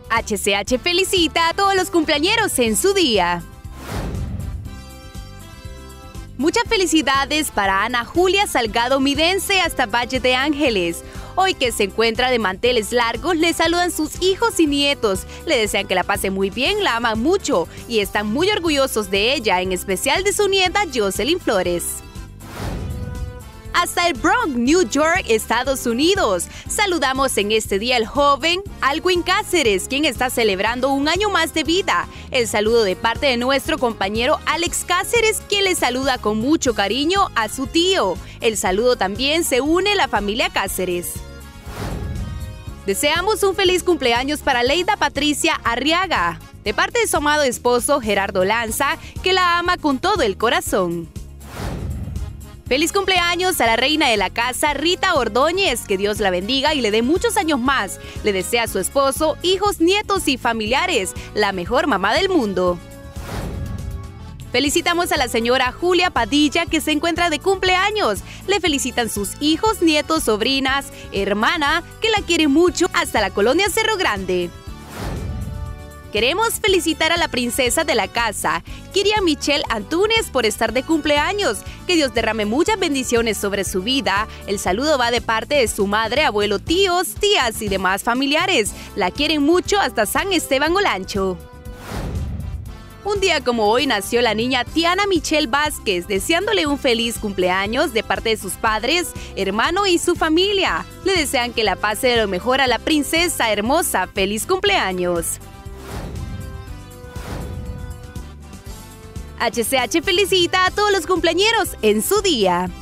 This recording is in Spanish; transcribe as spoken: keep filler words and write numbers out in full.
H C H felicita a todos los cumpleañeros en su día. Muchas felicidades para Ana Julia Salgado Midense hasta Valle de Ángeles. Hoy que se encuentra de manteles largos, le saludan sus hijos y nietos. Le desean que la pase muy bien, la aman mucho y están muy orgullosos de ella, en especial de su nieta Jocelyn Flores. Hasta el Bronx, New York, Estados Unidos. Saludamos en este día al joven Alwin Cáceres, quien está celebrando un año más de vida. El saludo de parte de nuestro compañero Alex Cáceres, quien le saluda con mucho cariño a su tío. El saludo también se une a la familia Cáceres. Deseamos un feliz cumpleaños para Leida Patricia Arriaga, de parte de su amado esposo Gerardo Lanza, que la ama con todo el corazón. Feliz cumpleaños a la reina de la casa, Rita Ordóñez, que Dios la bendiga y le dé muchos años más. Le desea a su esposo, hijos, nietos y familiares la mejor mamá del mundo. Felicitamos a la señora Julia Padilla, que se encuentra de cumpleaños. Le felicitan sus hijos, nietos, sobrinas, hermana, que la quiere mucho, hasta la colonia Cerro Grande. Queremos felicitar a la princesa de la casa, Kiria Michelle Antunes, por estar de cumpleaños. Que Dios derrame muchas bendiciones sobre su vida. El saludo va de parte de su madre, abuelo, tíos, tías y demás familiares. La quieren mucho hasta San Esteban Olancho. Un día como hoy nació la niña Tiana Michelle Vázquez, deseándole un feliz cumpleaños de parte de sus padres, hermano y su familia. Le desean que la pase de lo mejor a la princesa hermosa. ¡Feliz cumpleaños! H C H felicita a todos los cumpleañeros en su día.